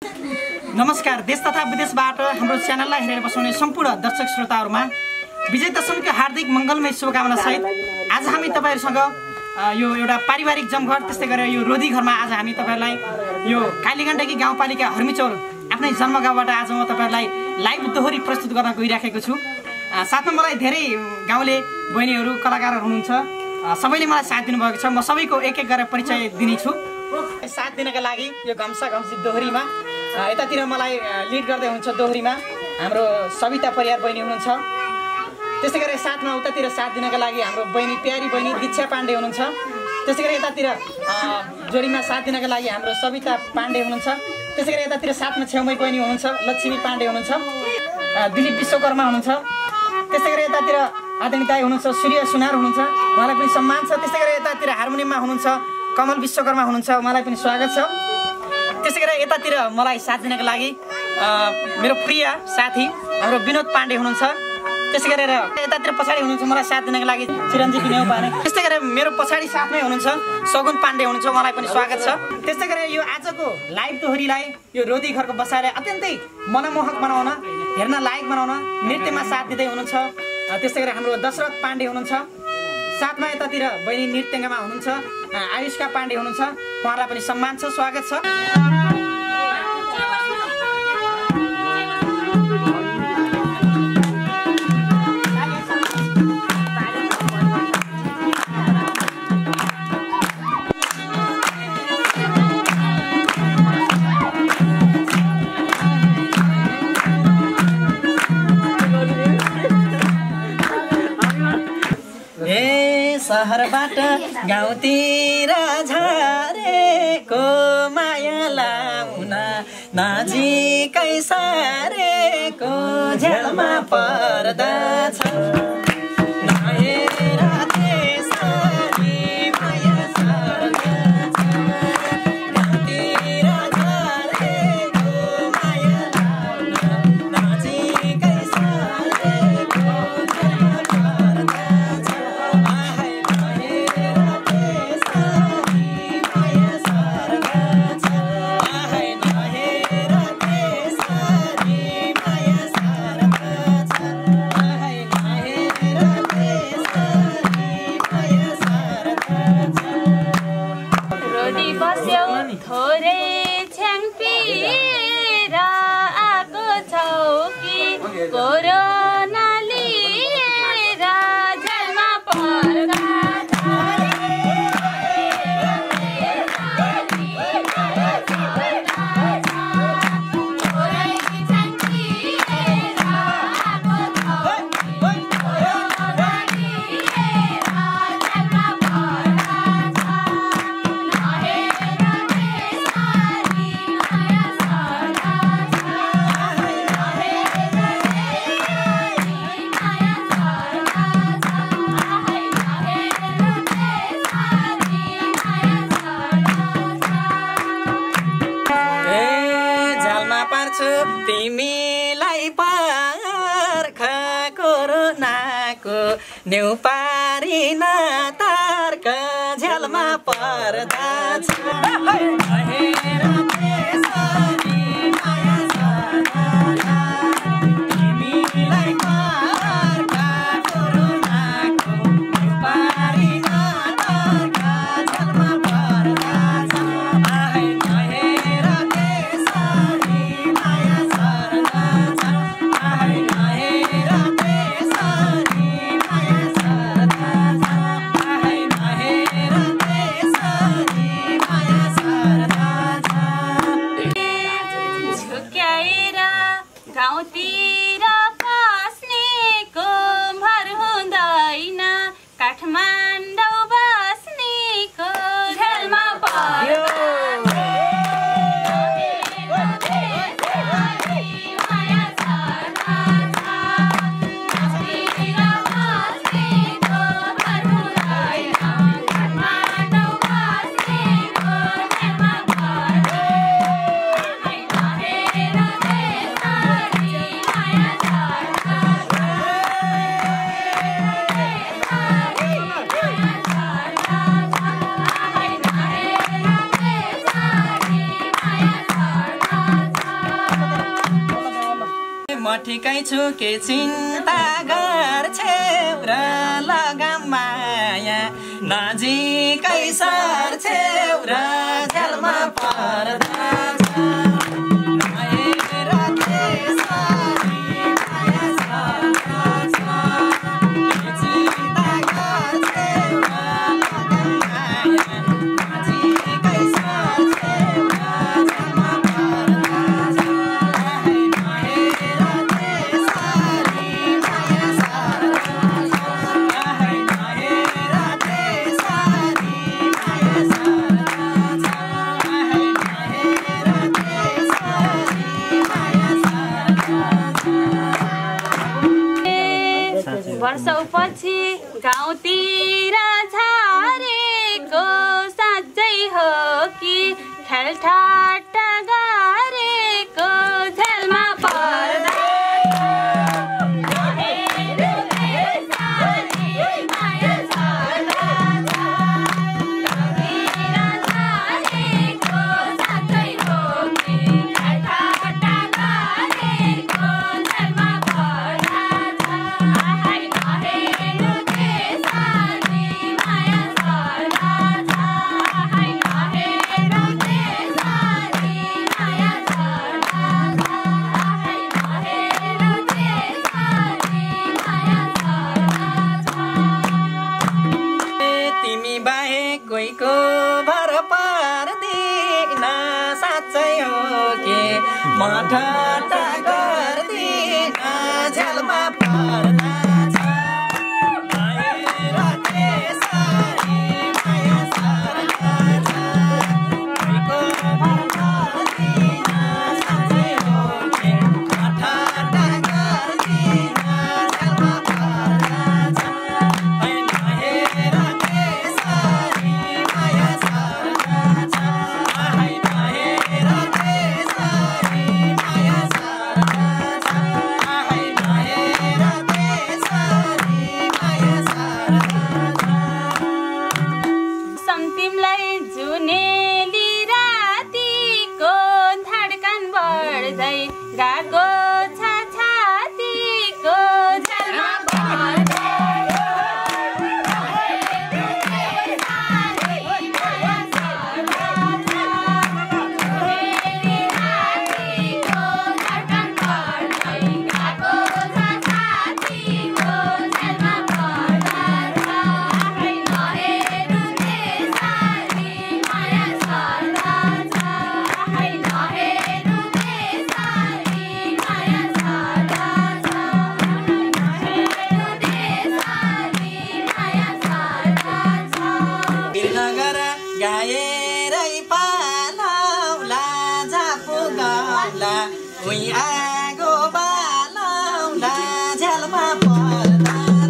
नमस्कार, देश तथा विदेशबाट हाम्रो च्यानललाई हेरेर बस्ने सम्पूर्ण दर्शक श्रोताहरुमा विजय दशमीको हार्दिक मङ्गलमय शुभकामना सहित आज हामी तपाईहरुसँग यो एउटा पारिवारिक जमघट त्यस्तै गरेर यो रोधी घरमा आज हामी तपाईहरुलाई यो कालीगण्डकी गाउँपालिका हर्मिचौर आफ्नै जन्मगाउँबाट आज म तपाईहरुलाई लाइभ दोहोरी प्रस्तुत गर्न गइराखेको छु। साथमा मलाई धेरै गाउँले बहिनीहरु कलाकारहरु हुनुहुन्छ, सबैले मलाई साथ दिनुभएको छ। म सबैको एक एक गरेर परिचय दिने छु। साथ दिनका लागि यो घम्सा घम्सी दोहोरीमा यतातिर मलाई लिड गर्दै हुनुहुन्छ दोहोरीमा हाम्रो सविता परियार बहिनी हुनुहुन्छ। त्यसै गरी साथमा उतातिर साथ दिनका लागि हाम्रो बहिनी प्यारी बहिनी दीक्षा पाण्डे हुनुहुन्छ। त्यसै गरी यतातिर जोडीमा साथ दिनका लागि हाम्रो सविता पाण्डे हुनुहुन्छ। त्यसै गरी यतातिर साथमा छेउमै बहिनी हुनुहुन्छ लक्ष्मी पाण्डे हुनुहुन्छ, दिलीप विश्वकर्मा हुनुहुन्छ। त्यसै गरी यतातिर आदरणीय दाइ हुनुहुन्छ सूर्य सुनार हुनुहुन्छ, उहाँलाई पनि सम्मान छ। त्यसै गरी यतातिर हार्मोनियममा हुनुहुन्छ कमल विश्वकर्मा हुनुहुन्छ, उहाँलाई पनि स्वागत छ। त्यसै गरी यतातिर मलाई साथ दिनका लागि मेरो प्रिय साथी हाम्रो विनोद पाण्डे हुनुहुन्छ। त्यसै गरेर यतातिर पछाडि हुनुहुन्छ मलाई साथ दिनका लागि चिरञ्जीवी नेउपाने। त्यस्तै गरेर मेरो पछाडि साथमै हुनुहुन्छ सगुन पाण्डे हुनुहुन्छ, उहाँलाई पनि स्वागत छ। त्यस्तै गरेर यो आजको लाइभ दोहोरीलाई यो रोधी घरको बसाएर अत्यन्तै मनमोहक बनाउन, हेर्न लायक बनाउन नृत्यमा साथ दिँदै हुनुहुन्छ। त्यस्तै गरेर हाम्रो दशरथ पाण्डे हुनुहुन्छ, साथमा यतातिर बहिनी नृत्यङ्गमा हुनुहुन्छ आयुष्का पाण्डे हुनुहुन्छ, उहाँलाई पनि सम्मान छ, स्वागत छ। सहरबाट गाउँतिर झारेको माया लाउन नजिकै सारेको झ्यालमा पर्दछ। तिमीलाई पार्खा कोरोनाको न्युपारी तार्क झ्यालमा पर्दछ। ठिकै छु के चिन्ता गर्छौ र लगाम माया नजिकै सर्छौ र झ्यालमा पर्दा वर्षौपछि गाउँतिर झरेको साँच्चै हो कि खेलठाट्टा गरेको झेलमा पर्दा कोहीको भर पर्दिन साँच्चै हो के म ठट्टा गर्दिन झ्यालमा पर्दा गाको छातीको झ्यालमा पर्दा गाएरै पालौला झापु गाउला उही आगो बालौला झ्यालमा पर्दा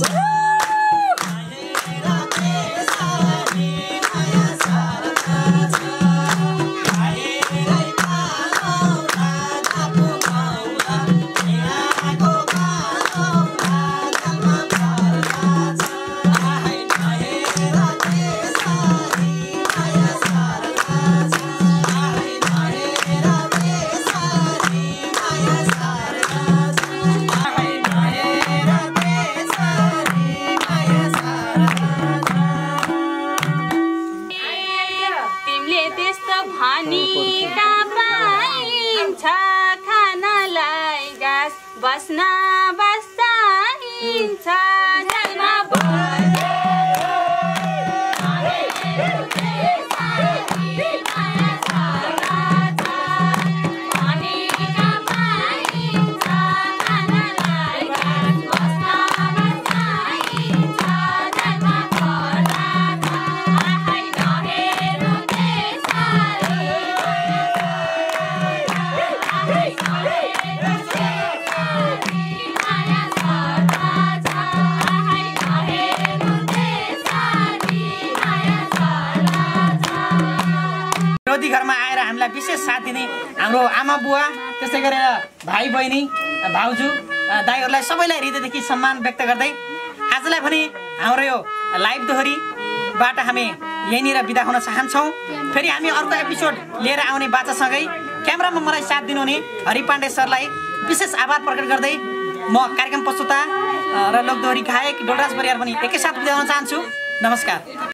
बस्न बस्छ झ्यालमा पर्दा घरमा आएर हामीलाई विशेष साथ दिने हाम्रो आमा बुवा त्यसै गरेर भाइ बहिनी भाउजू दाइहरूलाई सबैलाई हृदयदेखि सम्मान व्यक्त गर्दै आजलाई भने हाम्रो यो लाइभ दोहोरीबाट हामी यहीँनिर बिदा हुन चाहन्छौँ। फेरि हामी अर्को एपिसोड लिएर आउने बाचासँगै क्यामेरामा मलाई साथ दिनुहुने हरि पाण्डे सरलाई विशेष आभार प्रकट गर्दै म कार्यक्रम प्रस्तुता र लोकदोहोरी गायक डोलराज परियार पनि एकैसाथ बिदा हुन चाहन्छु। नमस्कार।